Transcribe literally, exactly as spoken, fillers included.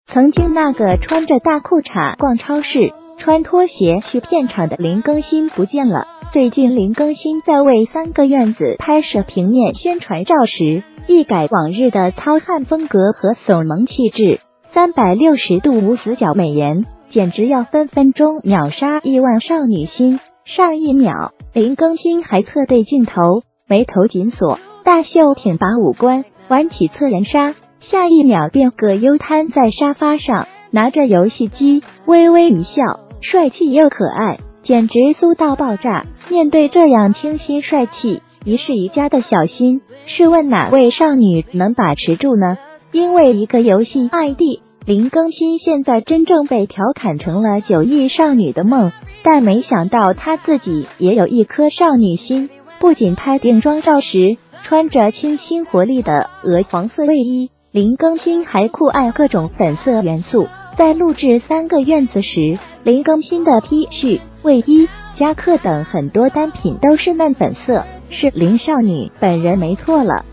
曾经那个穿着大裤衩逛超市、穿拖鞋去片场的林更新不见了。最近林更新在为三个院子拍摄平面宣传照时，一改往日的糙汉风格和怂萌气质，三百六十度无死角美颜，简直要分分钟秒杀亿万少女心。上一秒，林更新还侧对镜头，眉头紧锁，大秀挺拔五官，玩起侧颜杀。下一秒便葛优瘫在沙发上，拿着游戏机，微微一笑，帅气又可爱，简直酥到爆炸。面对这样清新帅气、一世一家的小新，试问哪位少女能把持住呢？因为一个游戏 I D， 林更新现在真正被调侃成了九亿少女的梦，但没想到她自己也有一颗少女心。不仅拍定妆照时穿着清新活力的鹅黄色卫衣，林更新还酷爱各种粉色元素。在录制三个院子时，林更新的 T 恤、卫衣、夹克等很多单品都是嫩粉色，是林少女本人没错了。